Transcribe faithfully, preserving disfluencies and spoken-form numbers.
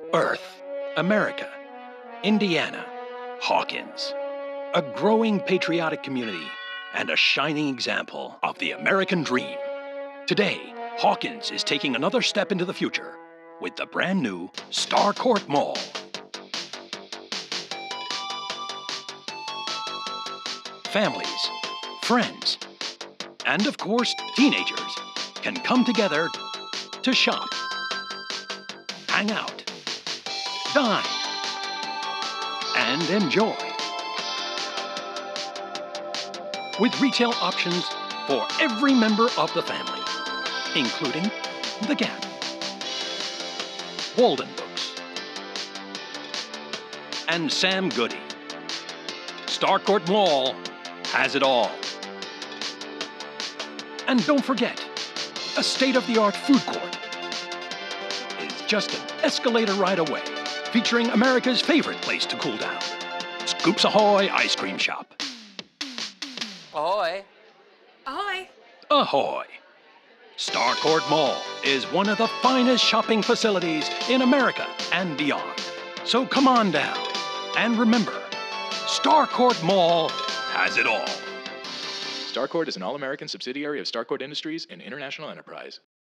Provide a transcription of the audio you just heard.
Earth, America, Indiana, Hawkins. A growing patriotic community and a shining example of the American dream. Today, Hawkins is taking another step into the future with the brand new Starcourt Mall. Families, friends, and of course, teenagers can come together to shop, hang out, dine, and enjoy. With retail options for every member of the family, including The Gap, Walden Books, and Sam Goody. Starcourt Mall has it all. And don't forget, a state-of-the-art food court is just an escalator ride away, featuring America's favorite place to cool down, Scoops Ahoy Ice Cream Shop. Ahoy. Ahoy. Ahoy! Starcourt Mall is one of the finest shopping facilities in America and beyond. So come on down. And remember, Starcourt Mall has it all. Starcourt is an all-American subsidiary of Starcourt Industries and International Enterprise.